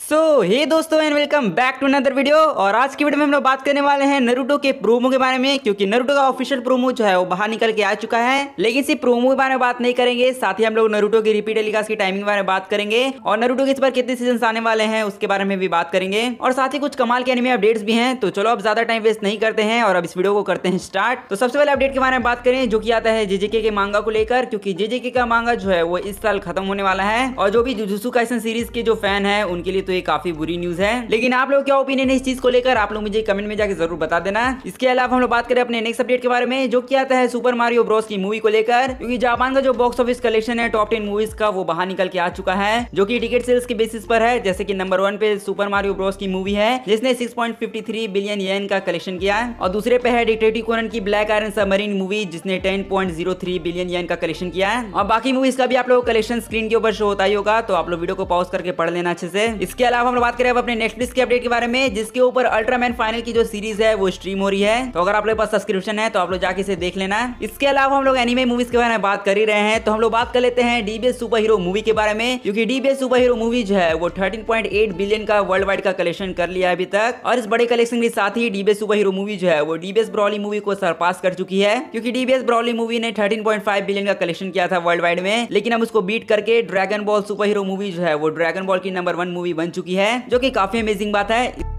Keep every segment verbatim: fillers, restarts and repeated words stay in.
सो hey दोस्तों and welcome back to another video. और आज की वीडियो में हम लोग बात करने वाले हैं नारुतो के प्रोमो के बारे में, क्योंकि नारुतो का ऑफिशियल प्रोमो जो है वो बाहर निकल के आ चुका है। लेकिन सिर्फ प्रोमो के बारे में बात नहीं करेंगे, साथ ही हम लोग नारुतो की रिपीट टेलीकास्ट की टाइमिंग के बारे में बात करेंगे और नारुतो के इस बार कितने सीजन आने वाले हैं उसके बारे में भी बात करेंगे। और साथ ही कुछ कमाल के एनिमे अपडेट्स भी हैं। तो चलो अब ज्यादा टाइम वेस्ट नहीं करते हैं और अब इस वीडियो को करते हैं स्टार्ट। तो सबसे पहले अपडेट के बारे में बात करें जो कि आता है जेजेके के मांगा को लेकर, क्योंकि जेजेके का मांगा जो है वो इस साल खत्म होने वाला है और जो भी जुजुत्सु काइसन सीरीज के जो फैन है उनके लिए तो ये काफी बुरी न्यूज है। लेकिन आप लोग क्या ओपिनियन है इस चीज को लेकर, आप लोग मुझे कमेंट में जाकर जरूर बता देना। इसके अलावा हम लोग बात करें अपने नेक्स्ट अपडेट के बारे में जो कि आता है सुपर मारियो ब्रोस की मूवी को लेकर, क्योंकि जापान का जो बॉक्स ऑफिस कलेक्शन है टॉप टेन मूवीज का वो बाहर निकल के आ चुका है, जो कि टिकट सेल्स के बेसिस पर है। जैसे कि नंबर वन पे सुपर मारियो ब्रोस की मूवी है जिसने six point five three billion yen का कलेक्शन किया, और दूसरे पे है डिटेक्टिव कोनन की ब्लैक आयरन सबमरीन मूवी जिसने ten point zero three billion yen का कलेक्शन किया है। और बाकी मूवीज का भी आप लोग कलेक्शन स्क्रीन के ऊपर शो होता ही होगा, तो आप लोग वीडियो को पॉज करके पढ़ लेना अच्छे से। इसके अलावा हम लोग बात करें अपने नेटफ्लिक्स के अपडेट के बारे में, जिसके ऊपर अल्ट्रामैन फाइनल की जो सीरीज है वो स्ट्रीम हो रही है। तो अगर आप लोग के पास सब्सक्रिप्शन है तो आप लोग जाके इसे देख लेना। इसके अलावा हम लोग एनिमे मूवीज के बारे में बात कर ही रहे हैं, तो हम लोग बात कर लेते हैं डीबीएस सुपर हीरो मूवी के बारे में, क्योंकि डीबीएस सुपर हीरो मूवी जो है वो थर्टीन पॉइंट एट बिलियन का वर्ल्ड वाइड का कलेक्शन कर लिया है अभी तक। और इस बड़े कलेक्शन के साथ ही डीबीएस सुपर हीरो मूवी जो है वो डीबीएस ब्रॉली मूवी को सरपास कर चुकी है, क्योंकि डीबीएस ब्रॉली मूवी ने थर्टीन पॉइंट फाइव बिलियन का कलेक्शन किया था वर्ल्ड वाइड में। लेकिन हम उसको बीट करके Dragon Ball super hero movie जो है वो ड्रैगन बॉल की नंबर वन मूवी बन चुकी है, जो कि काफी अमेजिंग बात है।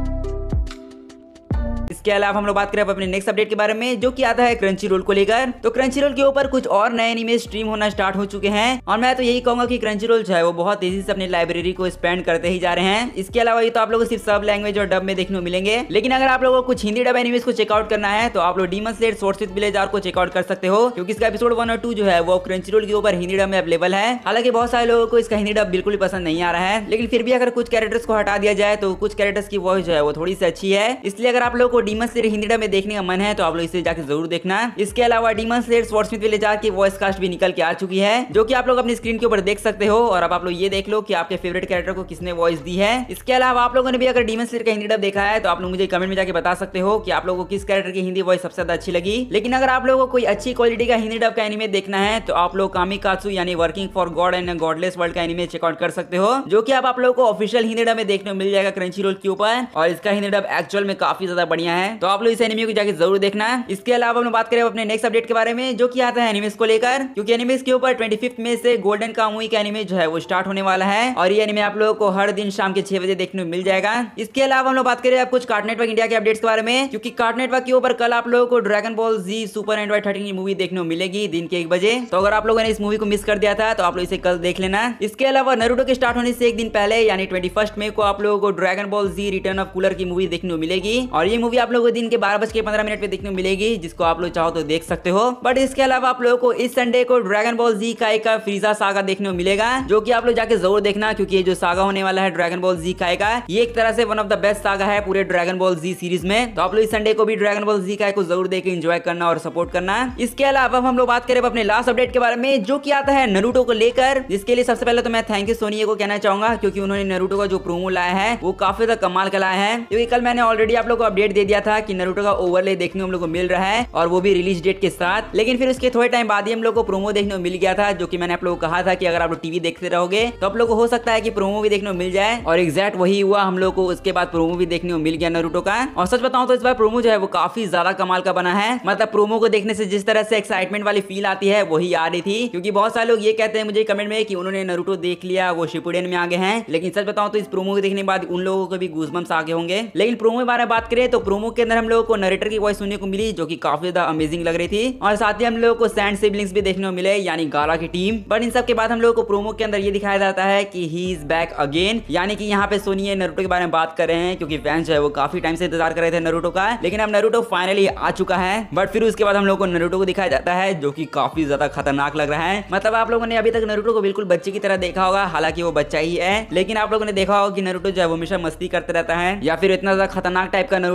इसके अलावा हम लोग बात करें अपने नेक्स्ट अपडेट के बारे में जो कि आता है क्रंची रोल को लेकर। तो क्रंची रोल के ऊपर कुछ और नए एनिमे स्ट्रीम होना स्टार्ट हो चुके हैं, और मैं तो यही कहूंगा कि क्रंची रोल जो है वो बहुत तेजी से अपनी लाइब्रेरी को एक्सपेंड करते ही जा रहे हैं। इसके अलावा ये तो आप लोगों को सिर्फ सब लैंग्वेज और डब में देखने को मिलेंगे, लेकिन अगर आप लोगों को कुछ हिंदी डब एनिमेज को चेकआउट करना है तो आप लोग demon slayer swordsmith village arc को चेकआउट कर सकते हो, क्योंकि इसका एपिसोड वन और टू जो है वो क्रंची रोल के ऊपर हिंदी डब में अवेलेबल है। हालांकि बहुत सारे लोगों को इसका हिंदी डब बिल्कुल भी पसंद नहीं आ रहा है, लेकिन फिर भी अगर कुछ कैरेक्टर्स को हटा दिया जाए तो कुछ कैरेक्टर्स की वॉइस जो है वो थोड़ी सी अच्छी है। इसलिए अगर आप लोगों को डीमन स्लेयर हिंदी डब में देखने का मन है तो आप लोग इसे जाके जरूर देखना। इसके अलावा demon slayer swordsmith village arc की वॉइस कास्ट भी निकल के आ चुकी है, जो कि आप लोग अपनी स्क्रीन के ऊपर देख सकते हो। और अब आप लोग ये देख लो कि आपके फेवरेट कैरेक्टर को किसने वॉइस दी है। इसके अलावा आप लोगों ने भी अगर डीमन स्लेयर का हिंदी डब देखा है तो आप लोग मुझे कमेंट में जाके बता सकते हो कि आप लोगों को किस कैरेक्टर की हिंदी वॉइस सबसे ज्यादा अच्छी लगी। लेकिन अगर आप लोगों को कोई अच्छी क्वालिटी का हिंदी डब का एनिमे देखना है तो आप लोग कामिकात्सु यानी working for god and godless world का एनिमे चेकआउट कर सकते हो, जो कि अब आप लोगों को ऑफिशियल हिंदी डब में देखने को मिल जाएगा क्रंची रोल के ऊपर। और इसका हिंदी डब एक्चुअल में काफी ज्यादा बढ़िया है, तो आप लोग इस एनिमे को जाके जरूर देखना। इसके अलावा हम बात करें अपने नेक्स्ट अपडेट के बारे में जो कि आता है एनिमेस को लेकर, क्योंकि एनिमेस के ऊपर ट्वेंटी फिफ्थ मई से गोल्डन कामुई का एनिमे जो है वो स्टार्ट होने वाला है, और ये एनिमे आप लोगों को हर दिन शाम के छह बजे देखने को मिल जाएगा। इसके अलावा हम लोग बात करें अब कुछ कार्टून नेटवर्क इंडिया के अपडेट्स के बारे में, क्योंकि कार्टून नेटवर्क के ऊपर कल आप लोगों को Dragon Ball Z super android thirteen की मूवी देखने को मिलेगी दिन के एक बजे। तो अगर आप लोगों ने इस मूवी को मिस कर दिया था तो आप लोग इसे कल देख लेना। इसके अलावा नारुतो के स्टार्ट होने से एक दिन पहले यानी ट्वेंटी फर्स्ट मई को आप लोगों को Dragon Ball Z return of Cooler की मूवी देखने को मिलेगी, और ये मूवी आप लोगों को दिन के बारह बज के पंद्रह मिनट पे देखने को मिलेगी, जिसको आप लोग चाहो तो देख सकते हो। बट इसके अलावा आप लोगों को इस संडे को ड्रैगन बॉल जी काई का फ्रीजा सागा देखने को मिलेगा, जो कि आप लोग जाके जरूर देखना, क्योंकि ये जो सागा होने वाला है ड्रैगन बॉल जी काई का, ये एक तरह से one of the best saga है पूरे ड्रैगन बॉल जी सीरीज में। तो आप लोग इस संडे को भी ड्रैगन बॉल जी काई को जरूर देख के एंजॉय करना और सपोर्ट करना। इसके अलावा हम लोग बात करें अपने लास्ट अपडेट के बारे में जो कि आता है नारुतो को लेकर, जिसके लिए सबसे पहले तो मैं थैंक यू सोनी को कहना चाहूंगा, क्योंकि उन्होंने नारुतो का जो प्रोमो लाया है वो काफी ज्यादा कमाल का लाया है। क्योंकि कल मैंने ऑलरेडी आप लोग को अपडेट दे दिया था कि नारुतो का ओवरले देखने हम लोग को मिल रहा है, और वो भी रिलीज डेट के साथ। लेकिन फिर उसके थोड़े टाइम बाद ही हम लोग को प्रोमो देखने को मिल गया था, जो कि मैंने आप लोगों को कहा था कि अगर आप लोग टीवी देखते रहोगे तो आप लोगों को हो सकता है कि प्रोमो भी देखने को मिल जाए, और एग्जैक्ट वही हुआ। हम लोग को उसके बाद प्रोमो भी देखने को मिल गया नारुतो का। और सच बताऊं तो इस बार प्रोमो जो है वो काफी ज्यादा कमाल का बना है। मतलब प्रोमो को देखने से जिस तरह से एक्साइटमेंट वाली फील आती है वही आ रही थी, क्योंकि बहुत सारे लोग ये कहते हैं मुझे कमेंट में कि उन्होंने नारुतो देख लिया, वो शिपुडेन में आ गए हैं। लेकिन सच बताऊं तो इस प्रोमो को देखने के बाद उन लोगों को भी गूज़बम्प्स आ गए होंगे। लेकिन प्रोमो के बारे में बात करें तो प्रोमो के अंदर हम लोगों को नरेटर की वॉइस सुनने को मिली, जो कि काफी ज्यादा अमेजिंग लग रही थी। और साथ ही हम लोगों को सैंड सिबलिंग्स भी देखने को मिले, यानी गारा की टीम। बट इन सब के बाद हम लोगों को प्रोमो के अंदर ये दिखाया जाता है कि ही इज बैक अगेन, यानी कि यहाँ पे सोनी नारुतो के बारे में बात कर रहे हैं, क्योंकि फैंस जो है वो काफी टाइम से इंतजार कर रहे थे नारुतो का। लेकिन अब नारुतो फाइनली आ चुका है। बट फिर उसके बाद हम लोगों को नारुतो को दिखाया जाता है, जो कि काफी ज्यादा खतरनाक लग रहा है। मतलब आप लोगों ने अभी तक नारुतो को बिल्कुल बच्चे की तरह देखा होगा, हालांकि वो बच्चा ही है। लेकिन आप लोगों ने देखा होगा कि नारुतो जो है वो हमेशा मस्ती करते रहता है, या फिर इतना ज्यादा खतरनाक टाइप का नारुतो हम लोग को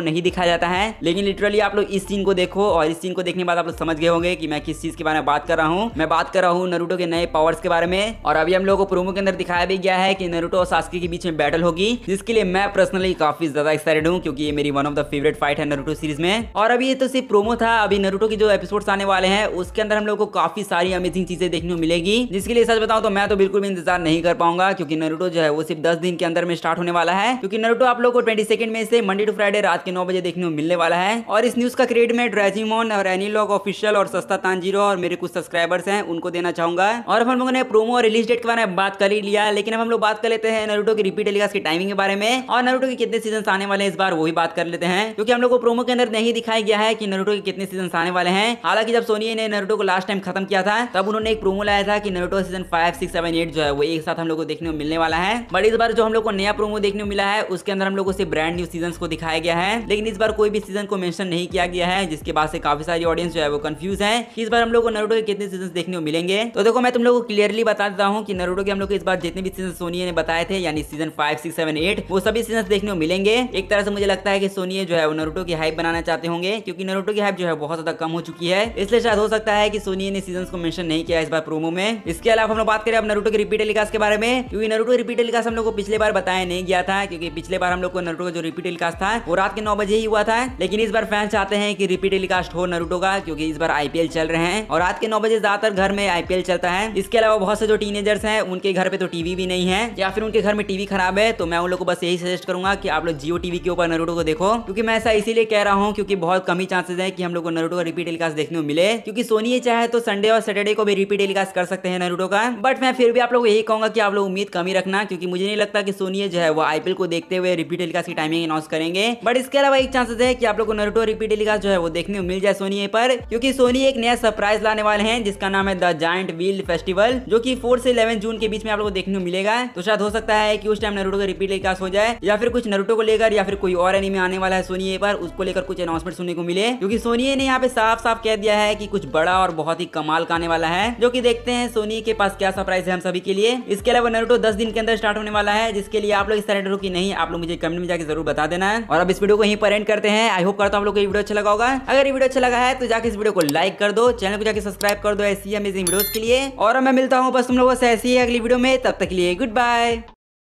नहीं दिखाया जाता है, लेकिन लिटरली आप लोग इस सीन को देखो और इस सीन को देखने के बाद आप लोग समझ गए होंगे कि मैं किस चीज के बारे में बात कर रहा हूँ। मैं बात कर रहा हूँ नारुतो के नए पावर्स के बारे में। और अभी हम लोगों को प्रोमो के अंदर दिखाया भी गया है कि नारुतो और सास्के के बीच में बैटल होगी, जिसके लिए मैं पर्सनली काफी ज्यादा एक्साइटेड हूँ, क्योंकि ये मेरी one of the favourite fight है नारुतो सीरीज में। और अभी ये तो सिर्फ प्रोमो था, अभी नारुतो की जो एपिसोड्स आने वाले हैं उसके अंदर हम लोग को काफी सारी अमेजिंग चीजें देखने को मिलेगी, जिसके लिए सच बताऊं तो मैं तो बिल्कुल भी इंतजार नहीं कर पाऊंगा, क्योंकि नारुतो जो है वो सिर्फ दस दिन के अंदर में स्टार्ट होने वाला है। क्योंकि नारुतो आप लोग को ट्वेंटी सेकंड में से मंडे टू फ्राइडे रात के नौ बजे देखने को मिलने वाला है। और इस न्यूज का क्रेडिट मैं ड्रेजिमोन और एनीलॉग ऑफिशियल और सस्ता तांजीरो और मेरे कुछ सब्सक्राइबर्स हैं उनको देना चाहूंगा। और अब हम लोगों ने प्रोमो और रिलीज डेट के बारे में बात कर ही लिया, लेकिन अब हम लोग बात कर लेते हैं नारुतो की रिपीट टेलीकास्ट के टाइमिंग के बारे में और नारुतो के कितने सीजन आने वाले हैं इस बार वो भी बात कर लेते हैं। क्योंकि हम लोग को प्रोमो के अंदर नहीं दिखाया गया है कि नारुतो के कितने सीजन आने वाले हैं। हालांकि जब सोनी ने नारुतो को लास्ट टाइम खत्म किया था तब उन्होंने एक प्रोमो लाया था कि Naruto season five six seven eight जो है वो एक साथ हम लोग को देखने को मिलने वाला है। बट इस बार जो हम लोग को नया प्रोमो देखने को मिला है उसके अंदर हम लोग को सिर्फ ब्रांड न्यू सीजन को दिखाया गया है, लेकिन इस बार कोई भी सीजन को मेंशन नहीं किया गया है, जिसके बाद से काफी सारी ऑडियंस जो है वो कंफ्यूज है कि इस बार हम लोग को नारुतो के कितने सीजन देखने को मिलेंगे। तो देखो मैं तुम लोग को क्लियरली बता देता हूँ कि नारुतो के हम लोग को इस बार जितने भी सीजन सोनी ने बताए थे यानी season five six seven eight वो सभी सीजन देखने को मिलेंगे। एक तरह से मुझे लगता है कि सोनी जो है वो नारुतो की हाइप बनाना चाहते होंगे, क्योंकि नारुतो की हाइप जो है बहुत ज्यादा कम हो चुकी है, इसलिए शायद हो सकता है कि सोनी ने सीजन को मेंशन नहीं किया इस बार प्रोमो में। इसके अलावा हम लोग बात करें अब नारुतो के रिपीट टेलीकास्ट के बारे में, क्योंकि नारुतो रिपीट टेलीकास्ट हम लोग को पिछले बार बताया नहीं गया था, क्योंकि पिछले बार हम लोग को नारुतो का जो रिपीट टेलीकास्ट था वो रात के नौ बजे ही हुआ था। लेकिन इस बार फैंस चाहते हैं कि रिपीट टेलीकास्ट हो नारुतो का, क्योंकि इस बार आईपीएल चल रहे हैं और रात के नौ बजे ज्यादातर घर में आईपीएल चलता है। इसके अलावा बहुत से जो टीनेजर्स हैं उनके घर पे तो टीवी भी नहीं है या फिर उनके घर में टीवी खराब है, तो मैं उन लोग को बस यही सजेस्ट करूंगा कि आप लोग जियो टीवी के ऊपर नारुतो को देखो। क्योंकि मैं ऐसा इसीलिए कह रहा हूं क्योंकि बहुत कम ही चांसेस है कि हम लोग को नारुतो का रिपीट टेलीकास्ट देखने को मिले, क्योंकि सोनी ये चाहे तो संडे और सैटरडे को भी रिपीट टेलीकास्ट कर सकते हैं नारुतो का। बट मैं फिर भी आप लोग को यही कहूंगा कि आप लोग उम्मीद कम ही रखना, क्योंकि मुझे नहीं लगता कि सोनी जो है वो आईपीएल को देखते हुए रिपीट टेलीकास्ट की टाइमिंग अनाउंस करेंगे। बट इसके अलावा एक चांसेस है कि आप लोग को नारुतो रिपीट टेलीकास्ट जो है वो देखने को मिल जाए सोनी पर, क्योंकि सोनी एक नया सरप्राइज लाने वाले हैं जिसका नाम है द जायंट व्हील फेस्टिवल, जो कि फोर से इलेवन जून के बीच में आप लोग को देखने को मिलेगा। तो शायद हो सकता है कि उस टाइम नारुतो का रिपीट टेलीकास्ट हो जाए, या फिर कुछ नारुतो को लेकर या फिर कोई और एनीमे आने वाला है सोनी पर उसको लेकर कुछ अनाउंसमेंट सुनने को मिले, क्योंकि सोनी ने यहाँ पे साफ साफ कह दिया है कि कुछ बड़ा और बहुत ही कमाल का आने वाला है, जो कि देखते हैं सोनी के पास क्या सरप्राइज है हम सभी के लिए। इसके अलावा नारुतो दस दिन के अंदर स्टार्ट होने वाला है, जिसके लिए आप लोग इस तरह की नहीं आप लोग मुझे कमेंट में जाकर जरूर बता देना है। और अब इस वीडियो को यहीं पर एंड करते हैं। आई होप करता हूं आप लोग को ये वीडियो अच्छा लगा होगा। अगर ये वीडियो अच्छा लगा है तो जाकर इस वीडियो को लाइक कर दो, चैनल को जाकर सब्सक्राइब कर दो ऐसी अमेजिंग वीडियोस के लिए। और मैं मिलता हूं बस तुम लोगों से ऐसी ही अगली वीडियो में, तब तक के लिए गुड बाय।